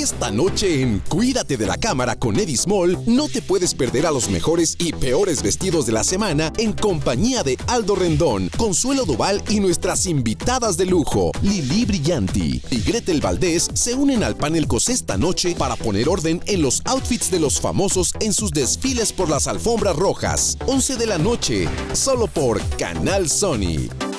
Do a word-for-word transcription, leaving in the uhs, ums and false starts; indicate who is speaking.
Speaker 1: Esta noche en Cuídate de la Cámara con Eddie Small, no te puedes perder a los mejores y peores vestidos de la semana en compañía de Aldo Rendón, Consuelo Duval y nuestras invitadas de lujo, Lili Brillanti y Gretel Valdés, se unen al panel C O S esta noche para poner orden en los outfits de los famosos en sus desfiles por las alfombras rojas. once de la noche, solo por Canal Sony.